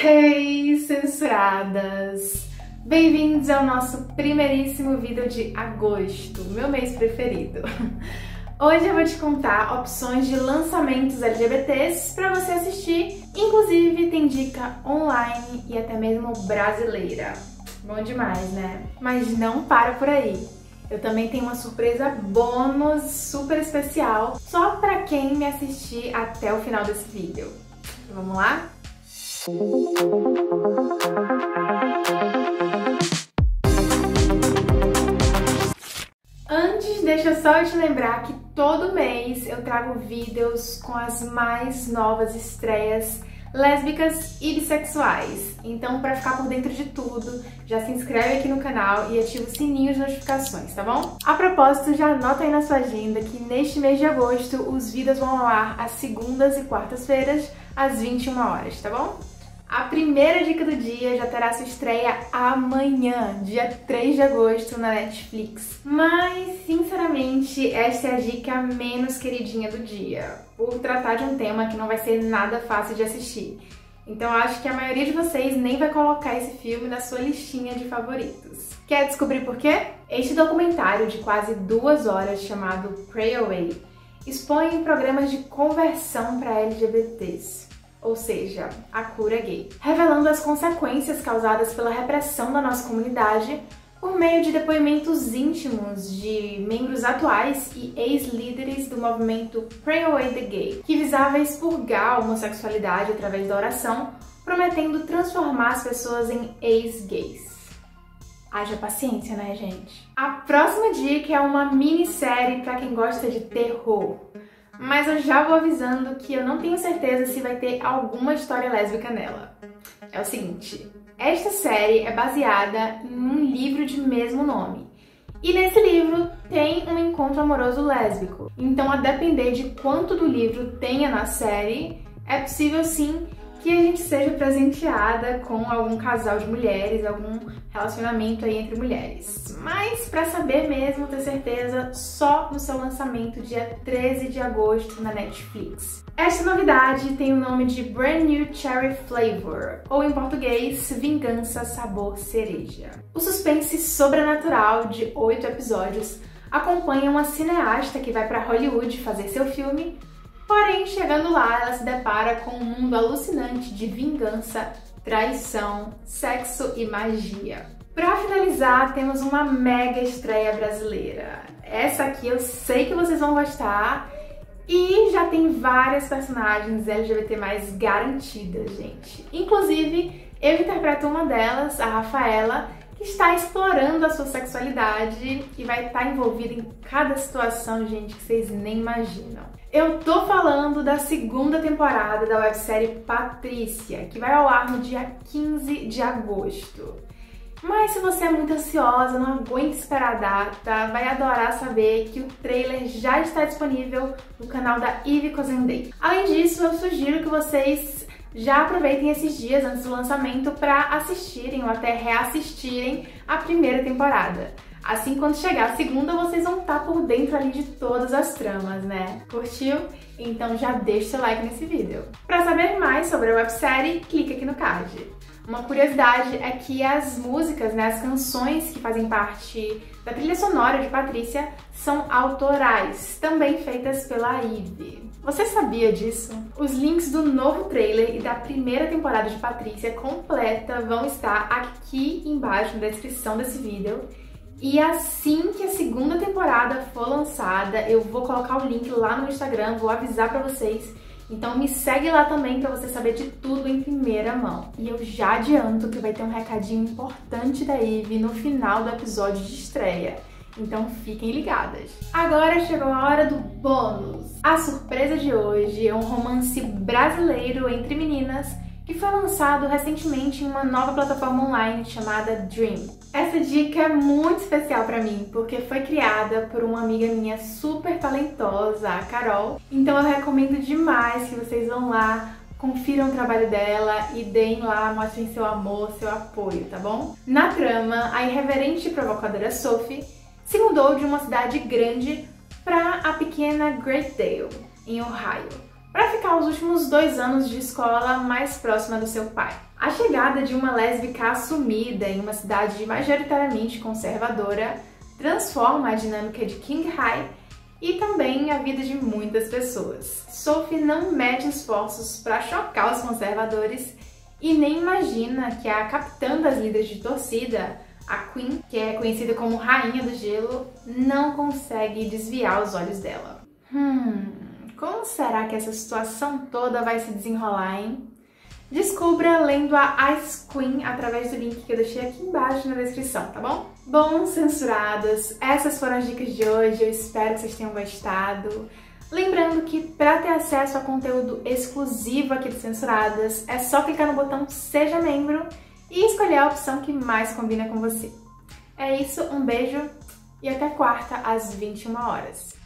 Hey, censuradas! Bem-vindos ao nosso primeiríssimo vídeo de agosto, meu mês preferido. Hoje eu vou te contar opções de lançamentos LGBTs para você assistir, inclusive tem dica online e até mesmo brasileira. Bom demais, né? Mas não para por aí. Eu também tenho uma surpresa bônus super especial só para quem me assistir até o final desse vídeo. Vamos lá? Antes, deixa só eu te lembrar que todo mês eu trago vídeos com as mais novas estreias lésbicas e bissexuais. Então, para ficar por dentro de tudo, já se inscreve aqui no canal e ativa o sininho de notificações, tá bom? A propósito, já anota aí na sua agenda que neste mês de agosto os vídeos vão ao ar às segundas e quartas-feiras, às 21 horas, tá bom? A primeira dica do dia já terá sua estreia amanhã, dia 3 de agosto, na Netflix. Mas, sinceramente, esta é a dica menos queridinha do dia, por tratar de um tema que não vai ser nada fácil de assistir. Então acho que a maioria de vocês nem vai colocar esse filme na sua listinha de favoritos. Quer descobrir por quê? Este documentário de quase 2 horas, chamado Pray Away, expõe programas de conversão para LGBTs. Ou seja, a cura gay, revelando as consequências causadas pela repressão da nossa comunidade por meio de depoimentos íntimos de membros atuais e ex-líderes do movimento Pray Away the Gay, que visava expurgar a homossexualidade através da oração, prometendo transformar as pessoas em ex-gays. Haja paciência, né, gente? A próxima dica é uma minissérie para quem gosta de terror. Mas eu já vou avisando que eu não tenho certeza se vai ter alguma história lésbica nela. É o seguinte, esta série é baseada em um livro de mesmo nome. E nesse livro tem um encontro amoroso lésbico. Então, a depender de quanto do livro tenha na série, é possível sim que a gente seja presenteada com algum casal de mulheres, algum relacionamento aí entre mulheres. Mas para saber mesmo, ter certeza, só no seu lançamento dia 13 de agosto na Netflix. Esta novidade tem o nome de Brand New Cherry Flavor, ou em português, Vingança Sabor Cereja. O suspense sobrenatural de 8 episódios acompanha uma cineasta que vai para Hollywood fazer seu filme. Porém, chegando lá, ela se depara com um mundo alucinante de vingança, traição, sexo e magia. Para finalizar, temos uma mega estreia brasileira. Essa aqui eu sei que vocês vão gostar e já tem várias personagens LGBT mais garantidas, gente. Inclusive, eu interpreto uma delas, a Rafaela, que está explorando a sua sexualidade e vai estar envolvida em cada situação, gente, que vocês nem imaginam. Eu tô falando da segunda temporada da websérie Patrícia, que vai ao ar no dia 15 de agosto. Mas se você é muito ansiosa, não aguenta esperar a data, vai adorar saber que o trailer já está disponível no canal da Ivy Cozendei. Além disso, eu sugiro que vocês já aproveitem esses dias antes do lançamento para assistirem ou até reassistirem a primeira temporada. Assim, quando chegar a segunda, vocês vão estar por dentro ali de todas as tramas, né? Curtiu? Então já deixa seu like nesse vídeo. Para saber mais sobre a websérie, clica aqui no card. Uma curiosidade é que as músicas, né, as canções que fazem parte da trilha sonora de Patrícia são autorais, também feitas pela Ivy. Você sabia disso? Os links do novo trailer e da primeira temporada de Patrícia completa vão estar aqui embaixo na descrição desse vídeo. E assim que a segunda temporada for lançada, eu vou colocar o link lá no Instagram, vou avisar pra vocês. Então me segue lá também pra você saber de tudo em primeira mão. E eu já adianto que vai ter um recadinho importante da Ivy no final do episódio de estreia. Então fiquem ligadas. Agora chegou a hora do bônus. A surpresa de hoje é um romance brasileiro entre meninas que foi lançado recentemente em uma nova plataforma online chamada Dream. Essa dica é muito especial pra mim, porque foi criada por uma amiga minha super talentosa, a Carol. Então eu recomendo demais que vocês vão lá, confiram o trabalho dela e deem lá, mostrem seu amor, seu apoio, tá bom? Na trama, a irreverente e provocadora Sophie se mudou de uma cidade grande para a pequena Great Dale, em Ohio, para ficar os últimos 2 anos de escola mais próxima do seu pai. A chegada de uma lésbica assumida em uma cidade majoritariamente conservadora transforma a dinâmica de Qinghai e também a vida de muitas pessoas. Sophie não mede esforços para chocar os conservadores e nem imagina que a capitã das líderes de torcida, a Queen, que é conhecida como Rainha do Gelo, não consegue desviar os olhos dela. Como será que essa situação toda vai se desenrolar, hein? Descubra lendo a Ice Queen através do link que eu deixei aqui embaixo na descrição, tá bom? Bom, censuradas, essas foram as dicas de hoje, eu espero que vocês tenham gostado. Lembrando que para ter acesso a conteúdo exclusivo aqui do Censuradas, é só clicar no botão Seja Membro e escolher a opção que mais combina com você. É isso, um beijo e até quarta às 21 horas.